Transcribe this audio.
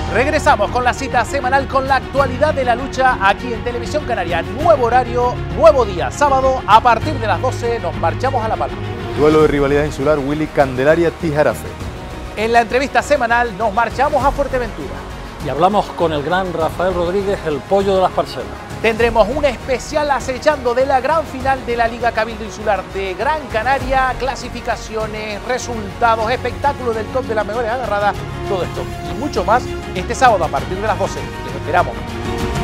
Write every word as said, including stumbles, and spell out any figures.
Regresamos con la cita semanal con la actualidad de la lucha aquí en Televisión Canaria. Nuevo horario, nuevo día. Sábado a partir de las doce nos marchamos a La Palma. Duelo de rivalidad insular Willy Candelaria-Tijarafe. En la entrevista semanal nos marchamos a Fuerteventura. Y hablamos con el gran Rafael Rodríguez, el pollo de las parcelas. Tendremos un especial acechando de la gran final de la Liga Cabildo Insular de Gran Canaria. Clasificaciones, resultados, espectáculos del top de las mejores agarradas. Todo esto y mucho más este sábado a partir de las doce. Les esperamos.